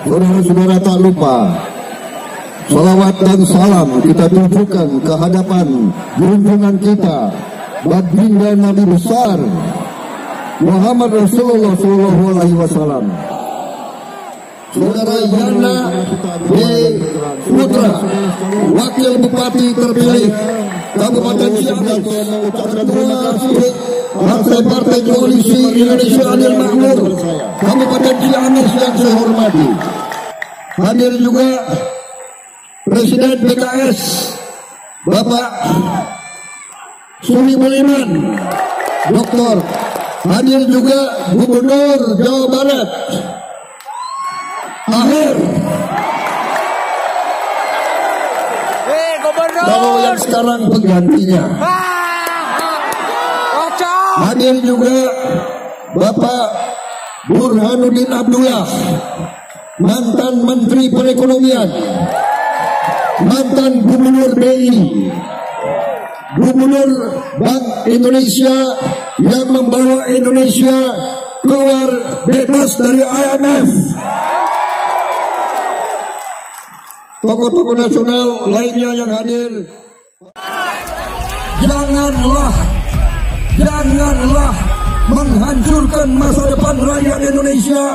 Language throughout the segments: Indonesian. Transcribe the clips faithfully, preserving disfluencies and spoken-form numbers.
Saudara-saudara tak lupa, salawat dan salam kita tunjukkan ke hadapan junjungan kita, baginda Nabi besar Muhammad Rasulullah Shallallahu Alaihi Wasallam. Saudara Yana B. Putra, Wakil Bupati terpilih Kabupaten Ciamis, Ketua Partai-Partai Koalisi Indonesia Adil Makmur Kabupaten Ciamis yang saya hormati. Hadir juga Presiden P K S Bapak Suni Buliman, Doktor. Hadir juga Gubernur Jawa Barat Akhir. Hei, Gubernur. Lalu yang sekarang penggantinya. Hadir juga Bapak Burhanuddin Abdullah, mantan Menteri Perekonomian, mantan Gubernur B I, Gubernur Bank Indonesia yang membawa Indonesia keluar bebas dari I M F. Tokoh-tokoh nasional lainnya yang hadir. Janganlah, janganlah menghancurkan masa depan rakyat Indonesia.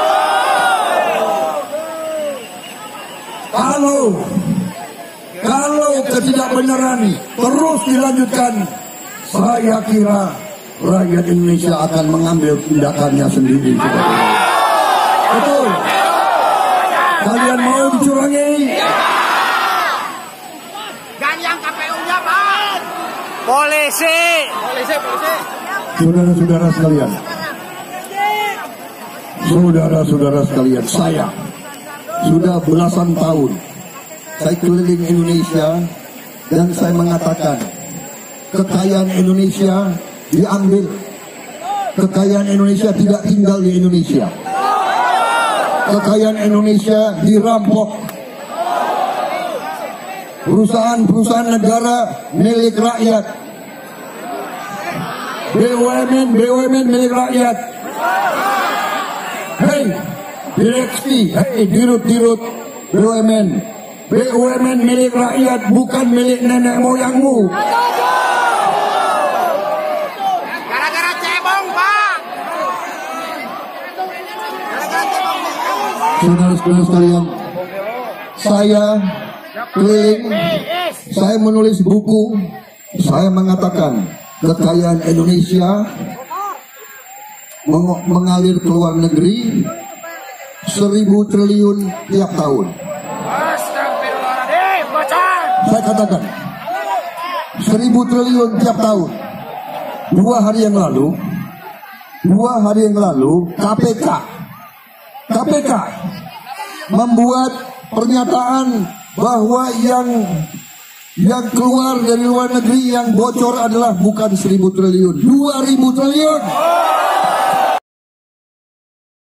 Kalau kalau ketidakbenaran terus dilanjutkan, saya kira rakyat Indonesia akan mengambil tindakannya sendiri. Betul. Kalian mau dicurangi? Dan yang K P U-nya, Pak. Polisi. Polisi, polisi. Saudara-saudara sekalian, saudara-saudara sekalian, saya sudah belasan tahun saya keliling Indonesia dan saya mengatakan kekayaan Indonesia diambil, kekayaan Indonesia tidak tinggal di Indonesia, kekayaan Indonesia dirampok, perusahaan-perusahaan negara milik rakyat, B U M N B U M N milik rakyat. Hei direksi, hei dirut-dirut B U M N B U M N milik rakyat, bukan milik nenek moyangmu. Gara-gara cebong, Pak. Gara-gara cebong. Saudara-saudara sekalian, saya keliling, saya menulis buku, saya mengatakan kekayaan Indonesia meng mengalir ke luar negeri seribu triliun tiap tahun. Saya katakan seribu triliun tiap tahun. Dua hari yang lalu, dua hari yang lalu K P K, K P K membuat pernyataan bahwa yang yang keluar dari luar negeri yang bocor adalah bukan seribu triliun, dua ribu triliun.